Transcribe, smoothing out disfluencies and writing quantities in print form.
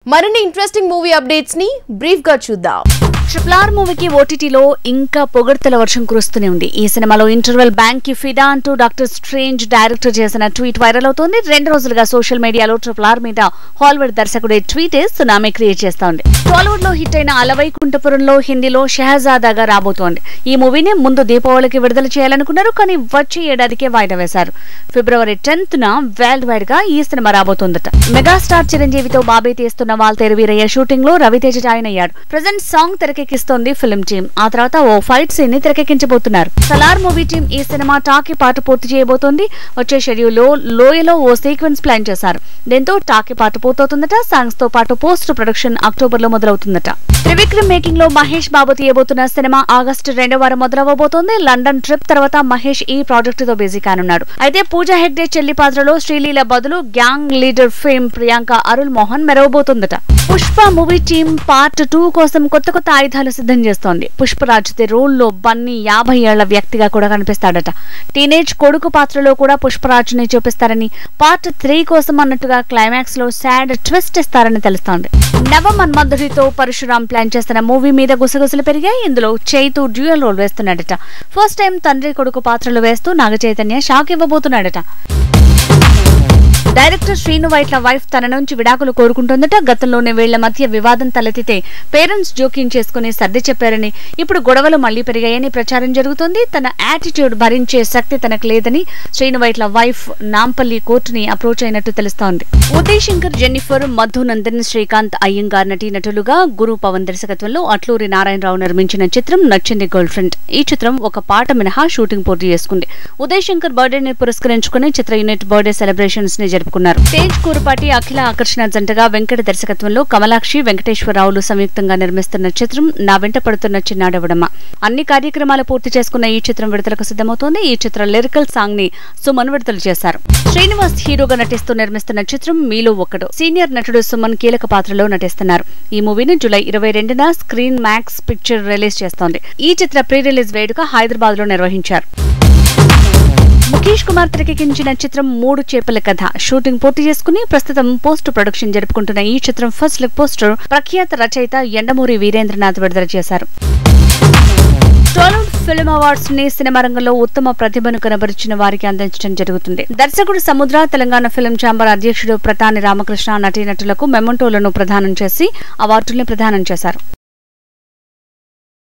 మరిన్ని interesting movie updates ని brief గా చూద్దాం. ట్రిపుల్ ఆర్ మూవీకి ఓటీటీలో ఇంకా పొగడ్తల వర్షం కురుస్తూనే ఉంది. ఈ సినిమాలో ఇంటర్వెల్ బ్యాంక్ కి ఫిదా అంటూ డాక్టర్ స్ట్రేంజ్ డైరెక్టర్ చేసిన ట్వీట్ వైరల్ అవుతోంది. 2 రోజులుగా సోషల్ మీడియాలో ట్రిపుల్ ఆర్ మీద హాలీవుడ్ దర్శకుడి ట్వీట్ సునామీ క్రియేట్ చేస్తోంది. టాలీవుడ్ లో హిట్ అయిన అలవైకుంఠపురంలో హిందీలో షహజాదాగా రాబోతోంది. ఈ మూవీని ముందు దీపావళికి విడుదల చేయాలనుకున్నారు, కానీ వచ్చే ఏడాదికే వాయిదా వేశారు. ఫిబ్రవరి 10th వరల్డ్ వైడ్ గా ఈ సినిమా రాబోతోందట. మెగాస్టార్ చిరంజీవితో బాబీ తీస్తున్న వాల్తేరు వీరయ్య షూటింగ్ లో రవితేజ జాయిన్ అయ్యాడు. ప్రెజెంట్ సాంగ్ తెరకెక్కిస్తోంది ఫిల్మ్ టీమ్. ఆ తర్వాత ఓ ఫైట్ సీన్ ని తెరకెక్కించబోతున్నారు. సలార్ మూవీ టీమ్ ఈ సినిమా టాకీ పాట పూర్తి చేయబోతోంది. వచ్చే షెడ్యూల్ లో లోయలో ఓ సీక్వెన్స్ ప్లాన్ చేశారు. దీంతో టాకీ పాట పూర్తవుతుందట. సాంగ్స్ తో పాటు పోస్ట్ ప్రొడక్షన్ అక్టోబర్ లో మొదలవుతుందట. త్రివిక్రమ్ మేకింగ్ లో మహేష్ బాబు తీయబోతున్న సినిమా ఆగస్టు 2వ వారం మొదలవబోతోంది. లండన్ ట్రిప్ తర్వాత మహేష్ ఈ ప్రాజెక్ట్ తో బిజీ కానున్నాడు. అయితే పూజా హెగ్డే చెల్లి పాత్రలో శ్రీలీల బదులు gang leader fame Priyanka Arul Mohan మెరవబోతుందట. పుష్ప మూవీ టీమ్ పార్ట్ 2 కోసం కొత్త ఆయుధాలు సిద్ధం చేస్తోంది. పుష్పరాజ్ రోల్ లో బన్నీ 50 ఏళ్ల వ్యక్తిగా కూడా కనిపిస్తాడట. టీనేజ్ కొడుకు పాత్రలో కూడా పుష్పరాజ్ ని చూపిస్తారని, పార్ట్ 3 కోసం అన్నట్టుగా క్లైమాక్స్ లో సాడ్ ట్విస్ట్ ఇస్తారని తెలుస్తోంది. నవ మన్మధుడితో పరశురాం ప్లాన్ చేస్తున్న మూవీ మీద గుసగుసలు పెరిగాయి. ఇందులో చైతు డ్యూయల్ రోల్ వేస్తున్నాడట. ఫస్ట్ టైం తండ్రి కొడుకు పాత్రలు వేస్తూ నాగ చైతన్య షాక్ ఇవ్వబోతున్నాడట. డైరెక్టర్ శ్రీను వైట్ల వైఫ్ తన నుంచి విడాకులు కోరుకుంటుందట. గతంలోనే వీళ్ల మధ్య వివాదం తలెత్తితే పేరెంట్స్ జోక్యం చేసుకుని సర్ది చెప్పారని, ఇప్పుడు గొడవలు మళ్లీ పెరిగాయని ప్రచారం జరుగుతోంది. తన యాటిట్యూడ్ భరించే శక్తి తనకు లేదని శ్రీను వైట్ల వైఫ్ నాంపల్లి కోర్టుని అప్రోచ్ అయినట్టు తెలుస్తోంది. ఉదయ్ శంకర్, జెన్నిఫర్, మధు నందన్, శ్రీకాంత్ అయ్యంగార్ నటీనటులుగా గురు పవన్ దర్శకత్వంలో అట్లూరి నారాయణరావు నిర్మించిన చిత్రం నచ్చింది గర్ల్ ఫ్రెండ్. ఈ చిత్రం ఒక పాట మినహా షూటింగ్ పూర్తి చేసుకుంది. ఉదయ్ శంకర్ బర్త్డేని పురస్కరించుకుని చిత్ర యూనిట్ బర్త్డే సెలబ్రేషన్స్ ని జరుపుకున్నారు. తేజ్ కూరపాటి, అఖిల ఆకర్షణ జంటగా వెంకట దర్శకత్వంలో కమలాక్షి, వెంకటేశ్వరరావులు సంయుక్తంగా నిర్మిస్తున్న చిత్రం నా వెంట పడుతున్న చిన్నాడవడమ్మ. అన్ని కార్యక్రమాలు పూర్తి చేసుకున్న ఈ చిత్రం విడుదలకు సిద్ధమవుతోంది. ఈ చిత్ర లిరికల్ సాంగ్ ని సుమన్ విడుదల చేశారు. శ్రీనివాస్ హీరోగా నటిస్తూ నిర్మిస్తున్న చిత్రం మీలో ఒక్కడు. సీనియర్ నటుడు సుమన్ కీలక పాత్రలో నటిస్తున్నారు. ఈ మూవీని జూలై 22న స్క్రీన్ మ్యాక్స్ పిక్చర్ రిలీజ్ చేస్తోంది. ఈ చిత్ర ప్రీ రిలీజ్ వేడుక హైదరాబాద్ లో నిర్వహించారు. ముఖేష్ కుమార్ తెరకెక్కించిన చిత్రం 3 చేపల కథ షూటింగ్ పూర్తి చేసుకుని ప్రస్తుతం పోస్ట్ ప్రొడక్షన్ జరుపుకుంటున్న ఈ చిత్రం ఫస్ట్ లుక్ పోస్టర్ ప్రఖ్యాత రచయిత యండమూరి వీరేంద్రనాథ్ విడుదల చేశారు. టాలీవుడ్ ఫిల్మ్ అవార్డ్స్ ని సినిమా రంగంలో ఉత్తమ ప్రతిభను కనబరిచిన వారికి అందించడం జరుగుతుంది. దర్శకుడు సముద్ర, తెలంగాణ ఫిల్మ్ ఛాంబర్ అధ్యక్షుడు ప్రతాని రామకృష్ణ నటీనటులకు మెమంటోలను ప్రదానం చేసి అవార్డుల్ని ప్రదానం చేశారు.